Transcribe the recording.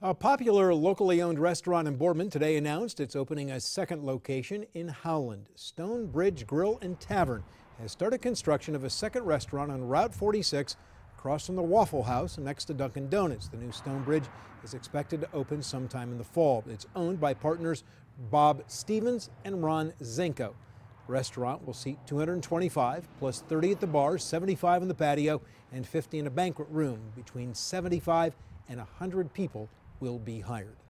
A popular locally owned restaurant in Boardman today announced it's opening a second location in Howland. Stonebridge Grill and Tavern has started construction of a second restaurant on Route 46 across from the Waffle House next to Dunkin' Donuts. The new Stonebridge is expected to open sometime in the fall. It's owned by partners Bob Stevens and Ron Zenko. The restaurant will seat 225 plus 30 at the bar, 75 in the patio, and 50 in a banquet room. Between 75 and 100 people will be hired.